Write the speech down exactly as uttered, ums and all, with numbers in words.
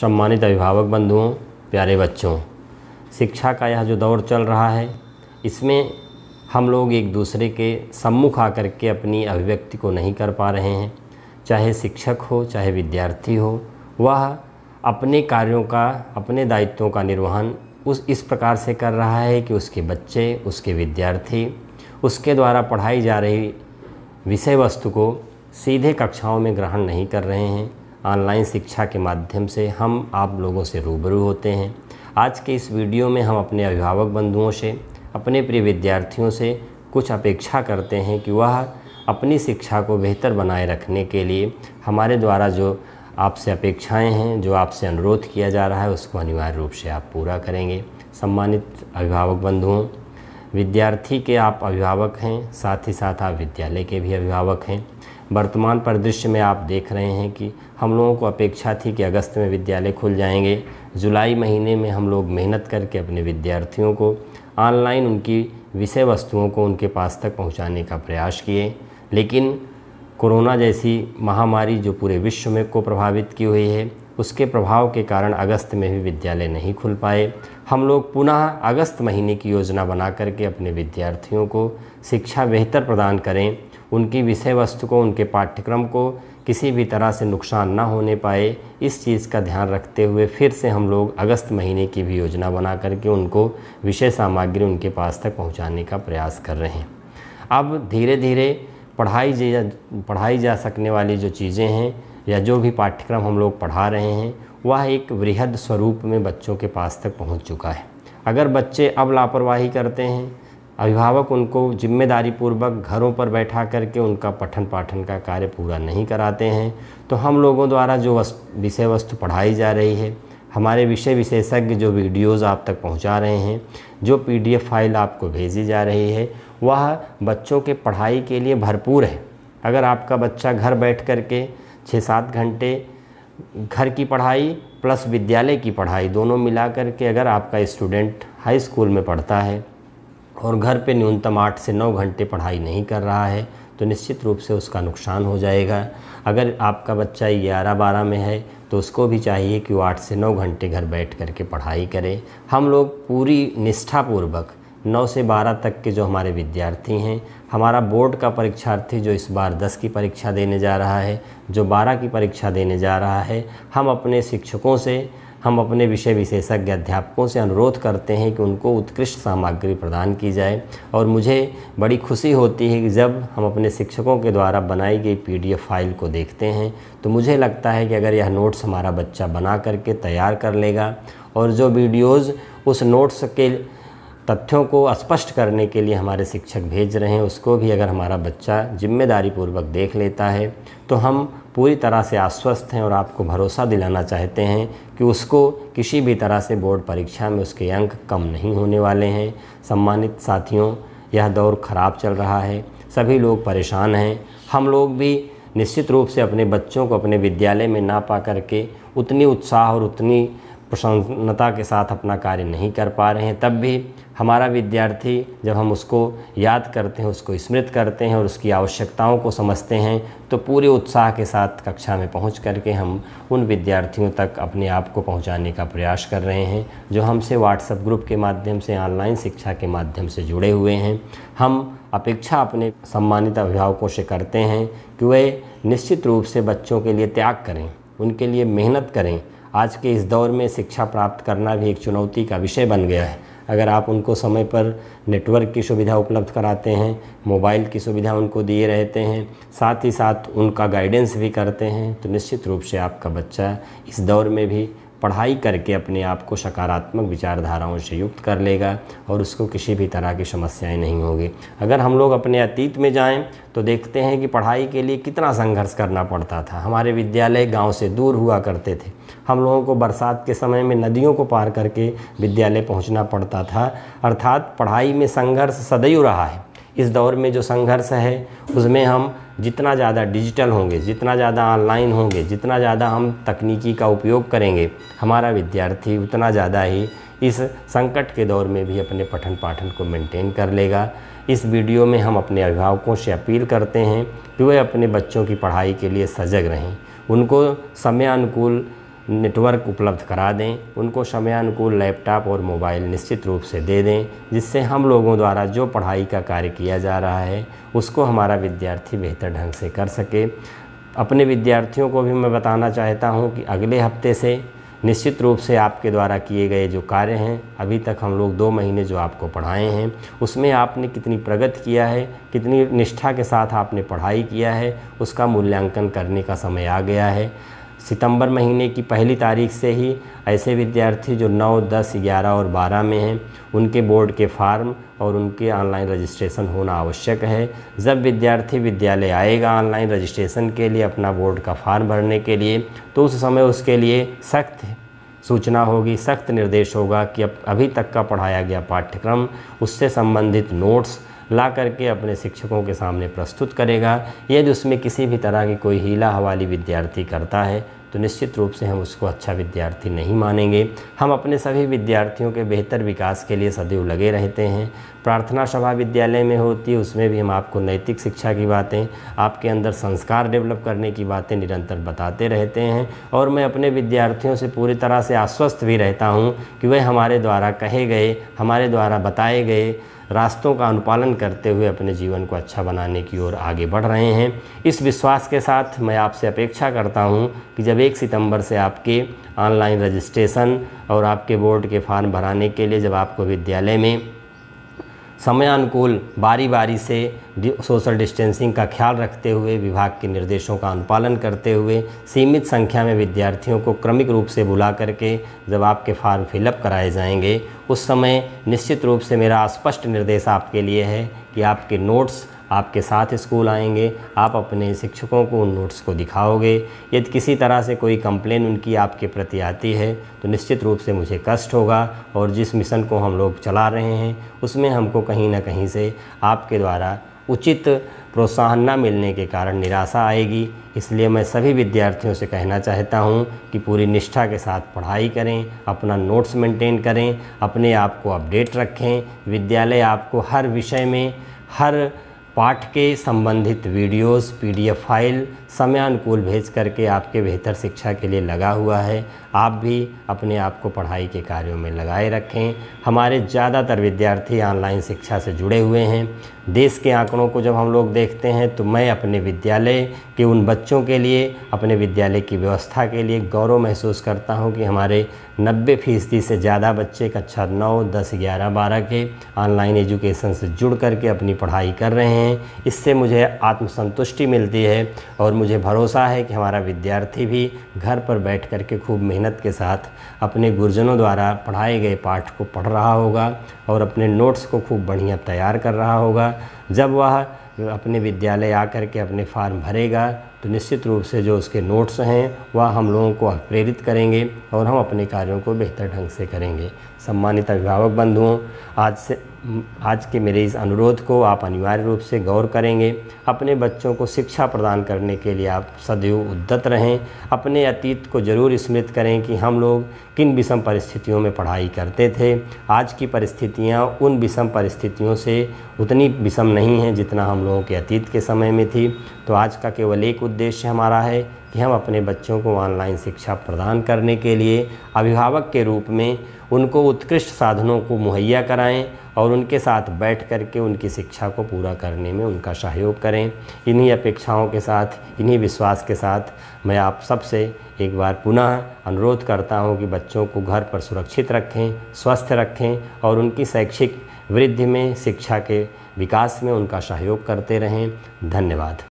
सम्मानित अभिभावक बंधुओं, प्यारे बच्चों, शिक्षा का यह जो दौर चल रहा है, इसमें हम लोग एक दूसरे के सम्मुख आकर के अपनी अभिव्यक्ति को नहीं कर पा रहे हैं। चाहे शिक्षक हो, चाहे विद्यार्थी हो, वह अपने कार्यों का, अपने दायित्वों का निर्वहन उस इस प्रकार से कर रहा है कि उसके बच्चे, उसके विद्यार्थी उसके द्वारा पढ़ाई जा रही विषय वस्तु को सीधे कक्षाओं में ग्रहण नहीं कर रहे हैं। ऑनलाइन शिक्षा के माध्यम से हम आप लोगों से रूबरू होते हैं। आज के इस वीडियो में हम अपने अभिभावक बंधुओं से, अपने प्रिय विद्यार्थियों से कुछ अपेक्षा करते हैं कि वह अपनी शिक्षा को बेहतर बनाए रखने के लिए हमारे द्वारा जो आपसे अपेक्षाएं हैं, जो आपसे अनुरोध किया जा रहा है, उसको अनिवार्य रूप से आप पूरा करेंगे। सम्मानित अभिभावक बंधुओं, विद्यार्थी के आप अभिभावक हैं, साथ ही साथ आप विद्यालय के भी अभिभावक हैं। वर्तमान परिदृश्य में आप देख रहे हैं कि हम लोगों को अपेक्षा थी कि अगस्त में विद्यालय खुल जाएंगे। जुलाई महीने में हम लोग मेहनत करके अपने विद्यार्थियों को ऑनलाइन उनकी विषय वस्तुओं को उनके पास तक पहुंचाने का प्रयास किए, लेकिन कोरोना जैसी महामारी जो पूरे विश्व में को प्रभावित की हुई है, उसके प्रभाव के कारण अगस्त में भी विद्यालय नहीं खुल पाए। हम लोग पुनः अगस्त महीने की योजना बना करके अपने विद्यार्थियों को शिक्षा बेहतर प्रदान करें, उनकी विषय वस्तु को, उनके पाठ्यक्रम को किसी भी तरह से नुकसान ना होने पाए, इस चीज़ का ध्यान रखते हुए फिर से हम लोग अगस्त महीने की भी योजना बना करके उनको विषय सामग्री उनके पास तक पहुंचाने का प्रयास कर रहे हैं। अब धीरे धीरे पढ़ाई जा पढ़ाई जा सकने वाली जो चीज़ें हैं या जो भी पाठ्यक्रम हम लोग पढ़ा रहे हैं, वह एक वृहद स्वरूप में बच्चों के पास तक पहुंच चुका है। अगर बच्चे अब लापरवाही करते हैं, अभिभावक उनको जिम्मेदारी पूर्वक घरों पर बैठा करके उनका पठन पाठन का कार्य पूरा नहीं कराते हैं, तो हम लोगों द्वारा जो विषय वस्तु पढ़ाई जा रही है, हमारे विषय विशेषज्ञ जो वीडियोज़ आप तक पहुंचा रहे हैं, जो पीडीएफ फाइल आपको भेजी जा रही है, वह बच्चों के पढ़ाई के लिए भरपूर है। अगर आपका बच्चा घर बैठ करके छः सात घंटे घर की पढ़ाई प्लस विद्यालय की पढ़ाई दोनों मिला करके अगर आपका स्टूडेंट हाई स्कूल में पढ़ता है और घर पे न्यूनतम आठ से नौ घंटे पढ़ाई नहीं कर रहा है, तो निश्चित रूप से उसका नुकसान हो जाएगा। अगर आपका बच्चा ग्यारह बारह में है तो उसको भी चाहिए कि वो आठ से नौ घंटे घर बैठ करके पढ़ाई करे। हम लोग पूरी निष्ठापूर्वक नौ से बारह तक के जो हमारे विद्यार्थी हैं, हमारा बोर्ड का परीक्षार्थी जो इस बार दस की परीक्षा देने जा रहा है, जो बारह की परीक्षा देने जा रहा है, हम अपने शिक्षकों से, हम अपने विषय विशेषज्ञ अध्यापकों से अनुरोध करते हैं कि उनको उत्कृष्ट सामग्री प्रदान की जाए। और मुझे बड़ी खुशी होती है कि जब हम अपने शिक्षकों के द्वारा बनाई गई पीडीएफ फाइल को देखते हैं, तो मुझे लगता है कि अगर यह नोट्स हमारा बच्चा बना करके तैयार कर लेगा और जो वीडियोज़ उस नोट्स के तथ्यों को स्पष्ट करने के लिए हमारे शिक्षक भेज रहे हैं, उसको भी अगर हमारा बच्चा जिम्मेदारी पूर्वक देख लेता है, तो हम पूरी तरह से आश्वस्त हैं और आपको भरोसा दिलाना चाहते हैं कि उसको किसी भी तरह से बोर्ड परीक्षा में उसके अंक कम नहीं होने वाले हैं। सम्मानित साथियों, यह दौर ख़राब चल रहा है, सभी लोग परेशान हैं। हम लोग भी निश्चित रूप से अपने बच्चों को अपने विद्यालय में ना पा करके उतनी उत्साह और उतनी प्रसन्नता के साथ अपना कार्य नहीं कर पा रहे हैं। तब भी हमारा विद्यार्थी, जब हम उसको याद करते हैं, उसको स्मृत करते हैं और उसकी आवश्यकताओं को समझते हैं, तो पूरे उत्साह के साथ कक्षा में पहुंच करके हम उन विद्यार्थियों तक अपने आप को पहुंचाने का प्रयास कर रहे हैं जो हमसे व्हाट्सएप ग्रुप के माध्यम से, ऑनलाइन शिक्षा के माध्यम से जुड़े हुए हैं। हम अपेक्षा अपने सम्मानित अभिभावकों से करते हैं कि वे निश्चित रूप से बच्चों के लिए त्याग करें, उनके लिए मेहनत करें। आज के इस दौर में शिक्षा प्राप्त करना भी एक चुनौती का विषय बन गया है। अगर आप उनको समय पर नेटवर्क की सुविधा उपलब्ध कराते हैं, मोबाइल की सुविधा उनको दिए रहते हैं, साथ ही साथ उनका गाइडेंस भी करते हैं, तो निश्चित रूप से आपका बच्चा इस दौर में भी पढ़ाई करके अपने आप को सकारात्मक विचारधाराओं से युक्त कर लेगा और उसको किसी भी तरह की समस्याएं नहीं होगी। अगर हम लोग अपने अतीत में जाएं तो देखते हैं कि पढ़ाई के लिए कितना संघर्ष करना पड़ता था। हमारे विद्यालय गांव से दूर हुआ करते थे। हम लोगों को बरसात के समय में नदियों को पार करके विद्यालय पहुंचना पड़ता था। अर्थात पढ़ाई में संघर्ष सदैव रहा है। इस दौर में जो संघर्ष है उसमें हम जितना ज़्यादा डिजिटल होंगे, जितना ज़्यादा ऑनलाइन होंगे, जितना ज़्यादा हम तकनीकी का उपयोग करेंगे, हमारा विद्यार्थी उतना ज़्यादा ही इस संकट के दौर में भी अपने पठन पाठन को मेंटेन कर लेगा। इस वीडियो में हम अपने अभिभावकों से अपील करते हैं कि वे अपने बच्चों की पढ़ाई के लिए सजग रहें, उनको समय अनुकूल नेटवर्क उपलब्ध करा दें, उनको समयानुकूल लैपटॉप और मोबाइल निश्चित रूप से दे दें, जिससे हम लोगों द्वारा जो पढ़ाई का कार्य किया जा रहा है उसको हमारा विद्यार्थी बेहतर ढंग से कर सके। अपने विद्यार्थियों को भी मैं बताना चाहता हूं कि अगले हफ्ते से निश्चित रूप से आपके द्वारा किए गए जो कार्य हैं, अभी तक हम लोग दो महीने जो आपको पढ़ाए हैं उसमें आपने कितनी प्रगति किया है, कितनी निष्ठा के साथ आपने पढ़ाई किया है, उसका मूल्यांकन करने का समय आ गया है। सितंबर महीने की पहली तारीख से ही ऐसे विद्यार्थी जो नौ, दस, ग्यारह और बारह में हैं उनके बोर्ड के फार्म और उनके ऑनलाइन रजिस्ट्रेशन होना आवश्यक है। जब विद्यार्थी विद्यालय आएगा ऑनलाइन रजिस्ट्रेशन के लिए, अपना बोर्ड का फार्म भरने के लिए, तो उस समय उसके लिए सख्त सूचना होगी, सख्त निर्देश होगा कि अब अभी तक का पढ़ाया गया पाठ्यक्रम, उससे संबंधित नोट्स ला करके अपने शिक्षकों के सामने प्रस्तुत करेगा। यदि उसमें किसी भी तरह की कोई हीला हवाली विद्यार्थी करता है तो निश्चित रूप से हम उसको अच्छा विद्यार्थी नहीं मानेंगे। हम अपने सभी विद्यार्थियों के बेहतर विकास के लिए सदैव लगे रहते हैं। प्रार्थना सभा विद्यालय में होती है, उसमें भी हम आपको नैतिक शिक्षा की बातें, आपके अंदर संस्कार डेवलप करने की बातें निरंतर बताते रहते हैं। और मैं अपने विद्यार्थियों से पूरी तरह से आश्वस्त भी रहता हूँ कि वह हमारे द्वारा कहे गए, हमारे द्वारा बताए गए रास्तों का अनुपालन करते हुए अपने जीवन को अच्छा बनाने की ओर आगे बढ़ रहे हैं। इस विश्वास के साथ मैं आपसे अपेक्षा करता हूं कि जब एक सितंबर से आपके ऑनलाइन रजिस्ट्रेशन और आपके बोर्ड के फॉर्म भराने के लिए जब आपको विद्यालय में समयानुकूल बारी बारी से सोशल डिस्टेंसिंग का ख्याल रखते हुए, विभाग के निर्देशों का अनुपालन करते हुए, सीमित संख्या में विद्यार्थियों को क्रमिक रूप से बुला करके जब आपके फॉर्म फिलअप कराए जाएंगे, उस समय निश्चित रूप से मेरा स्पष्ट निर्देश आपके लिए है कि आपके नोट्स आपके साथ स्कूल आएंगे, आप अपने शिक्षकों को उन नोट्स को दिखाओगे। यदि किसी तरह से कोई कंप्लेन उनकी आपके प्रति आती है तो निश्चित रूप से मुझे कष्ट होगा और जिस मिशन को हम लोग चला रहे हैं उसमें हमको कहीं ना कहीं से आपके द्वारा उचित प्रोत्साहन न मिलने के कारण निराशा आएगी। इसलिए मैं सभी विद्यार्थियों से कहना चाहता हूं कि पूरी निष्ठा के साथ पढ़ाई करें, अपना नोट्स मेंटेन करें, अपने आप को अपडेट रखें। विद्यालय आपको हर विषय में, हर पाठ के संबंधित वीडियोस, पीडीएफ फाइल समयानुकूल भेज करके आपके बेहतर शिक्षा के लिए लगा हुआ है। आप भी अपने आप को पढ़ाई के कार्यों में लगाए रखें। हमारे ज़्यादातर विद्यार्थी ऑनलाइन शिक्षा से जुड़े हुए हैं। देश के आंकड़ों को जब हम लोग देखते हैं तो मैं अपने विद्यालय के उन बच्चों के लिए, अपने विद्यालय की व्यवस्था के लिए गौरव महसूस करता हूं कि हमारे नब्बे फीसदी से ज़्यादा बच्चे कक्षा नौ, दस, ग्यारह, बारह के ऑनलाइन एजुकेशन से जुड़ करके अपनी पढ़ाई कर रहे हैं। इससे मुझे आत्मसंतुष्टि मिलती है और मुझे भरोसा है कि हमारा विद्यार्थी भी घर पर बैठ कर के खूब मेहनत के साथ अपने गुरुजनों द्वारा पढ़ाए गए पाठ को पढ़ रहा होगा और अपने नोट्स को खूब बढ़िया तैयार कर रहा होगा। जब वह अपने विद्यालय आकर के अपने फॉर्म भरेगा तो निश्चित रूप से जो उसके नोट्स हैं वह हम लोगों को प्रेरित करेंगे और हम अपने कार्यों को बेहतर ढंग से करेंगे। सम्मानित अभिभावक बंधुओं, आज से आज के मेरे इस अनुरोध को आप अनिवार्य रूप से गौर करेंगे। अपने बच्चों को शिक्षा प्रदान करने के लिए आप सदैव उद्यत रहें। अपने अतीत को ज़रूर स्मृत करें कि हम लोग किन विषम परिस्थितियों में पढ़ाई करते थे। आज की परिस्थितियाँ उन विषम परिस्थितियों से उतनी विषम नहीं हैं जितना हम लोगों के अतीत के समय में थी। तो आज का केवल एक उद्देश्य हमारा है कि हम अपने बच्चों को ऑनलाइन शिक्षा प्रदान करने के लिए अभिभावक के रूप में उनको उत्कृष्ट साधनों को मुहैया कराएं और उनके साथ बैठ कर के उनकी शिक्षा को पूरा करने में उनका सहयोग करें। इन्हीं अपेक्षाओं के साथ, इन्हीं विश्वास के साथ मैं आप सबसे एक बार पुनः अनुरोध करता हूं कि बच्चों को घर पर सुरक्षित रखें, स्वस्थ रखें और उनकी शैक्षिक वृद्धि में, शिक्षा के विकास में उनका सहयोग करते रहें। धन्यवाद।